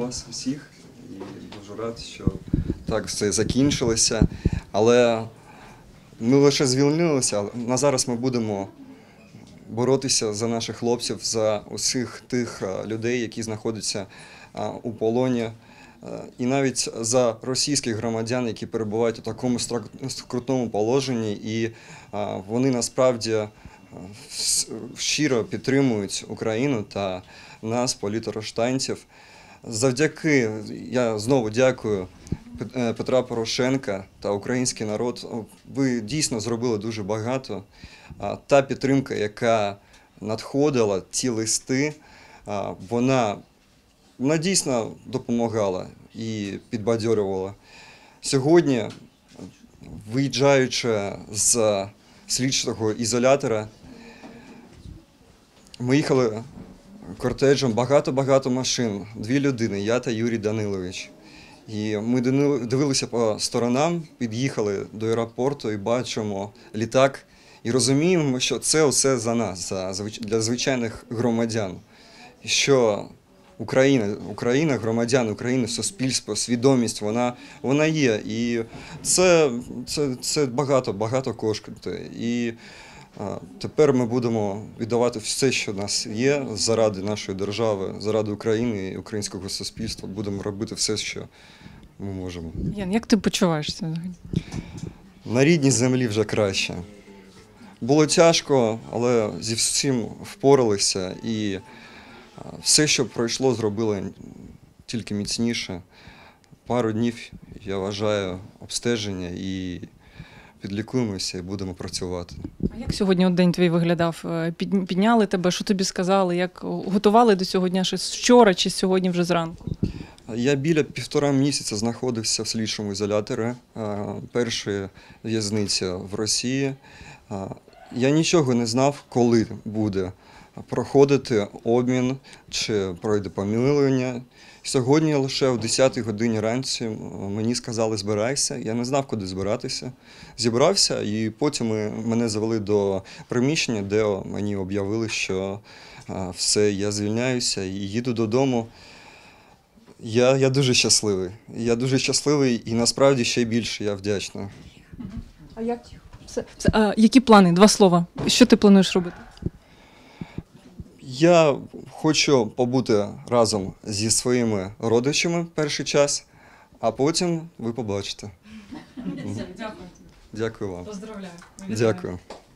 вас усіх і дуже рад, що так все закінчилося. Але ми лише звільнилися, а зараз ми будемо боротися за наших хлопців, за усіх тих людей, які знаходяться у полоні, і навіть за російських громадян, які перебувають у такому скрутному положенні, і вони насправді щиро підтримують Україну та нас, політарештантів. Завдяки, я знову дякую Петра Порошенка та український народ. Ви дійсно зробили дуже багато. Та підтримка, яка надходила, ті листи, вона дійсно допомагала і підбадьорювала. Сьогодні, виїжджаючи з слідчого ізолятора, ми їхали кортежем, багато машин, 2 людини, я та Юрій Данилович. І ми дивилися по сторонам, під'їхали до аеропорту і бачимо літак, і розуміємо, що це все за нас, для звичайних громадян. Що Україна, громадяни України, суспільство, свідомість, вона є. І це багато коштує. І тепер ми будемо віддавати все, що в нас є, заради нашої держави, заради України і українського суспільства. Будемо робити все, що ми можемо. Ян, як ти почуваєшся? На рідній землі вже краще. Було тяжко, але зі всім впоралися. І все, що пройшло, зробили тільки міцніше. Пару днів, я вважаю, обстеження і підлікуємося і будемо працювати. А як сьогодні день твій виглядав? Підняли тебе, що тобі сказали? Як готували до цього дня? Ще вчора чи сьогодні вже зранку? Я біля 1,5 місяця знаходився в слідчому ізоляторі, першої в'язниці в Росії. Я нічого не знав, коли буде проходити обмін чи пройде помилування. Сьогодні лише о 10-й годині ранці мені сказали «збирайся». Я не знав, куди збиратися. Зібрався, і потім мене завели до приміщення, де мені об'явили, що все, я звільняюся і їду додому. Я дуже щасливий. Я дуже щасливий і насправді ще більше я вдячний. Які плани? 2 слова. Що ти плануєш робити? Я хочу побути разом зі своїми родичами перший час, а потім ви побачите. Дякую. Дякую вам. Поздравляю. Дякую.